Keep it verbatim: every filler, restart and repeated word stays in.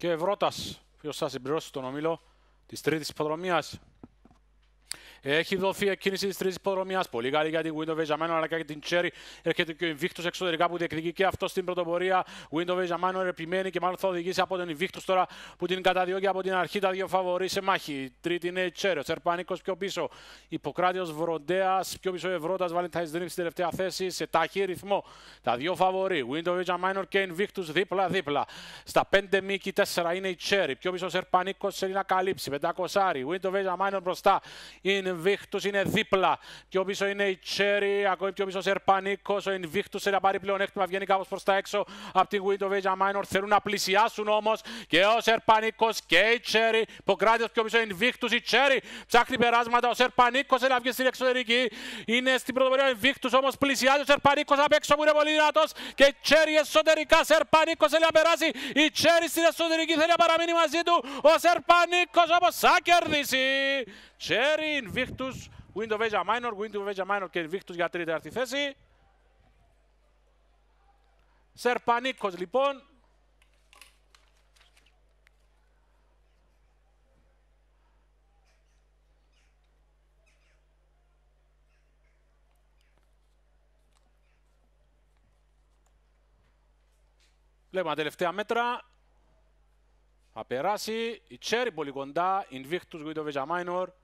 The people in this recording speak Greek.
Και ο Ευρώπας, ποιος θα συμπληρώσει τον ομίλο της τρίτης υποδρομίας. Έχει δοθεί εκκίνηση της τρίτης υποδρομίας. Πολύ καλή για την Windows Veja Minor αλλά και για την Cherry. Έρχεται και ο Invictus εξωτερικά που διεκδικεί και αυτό στην πρωτοπορία. Windows Veja Minor επιμένει και μάλλον θα οδηγήσει από τον Invictus τώρα που την καταδιώκει από την αρχή τα δύο φαβορί σε μάχη. Τρίτη είναι η Cherry. Ο Σερπανίκος πιο πίσω. Ιπποκράτιος Βροντέας πιο πίσω. Ευρώπας Valentine's Dream στην τελευταία θέση σε ταχύ ρυθμό. Τα δύο φαβορί. Windows Veja Minor και Invictus δίπλα-δίπλα. Στα πέντε μήκη τέσσερα είναι η Cherry. Πιο πίσω ο Σερπανίκος θέλει να καλύψει. πεντακόσια. Windows Veja Minor μπροστά. Είναι Invictus είναι δίπλα. Πιο πίσω είναι η Cherry. Ακόμη πιο πίσω ο Σερπανίκος. Ο Invictus θέλει να πάρει πλεονέκτημα. Βγαίνει κάπως προς τα έξω από την Windows Veja Minor. Θέλουν να πλησιάσουν όμως και ο Σερπανίκος και η Cherry. Ιπποκράτιος πιο πίσω ο Invictus. Η Cherry ψάχνει περάσματα. Ο Σερπανίκος θέλει να βγει στην εξωτερική. Είναι στην πρωτοπορία ο Invictus όμως πλησιάζει ο Σερπανίκος απ' έξω που είναι πολύ δυνατός. Και η Cherry εσωτερικά. Σερπανίκος θέλει να περάσει. Η Cherry στην εσωτερική θέλει να παραμείνει μαζί του. Ο Σερπανίκος όμως θα κερδίσει. Cherry, Invictus, Windows Veja Minor, Windows Veja Minor και Invictus για τρίτη θέση. Σερπανίκος λοιπόν. Βλέπουμε τα τελευταία μέτρα. Θα περάσει η Cherry πολύ κοντά, Invictus, Windows Veja Minor.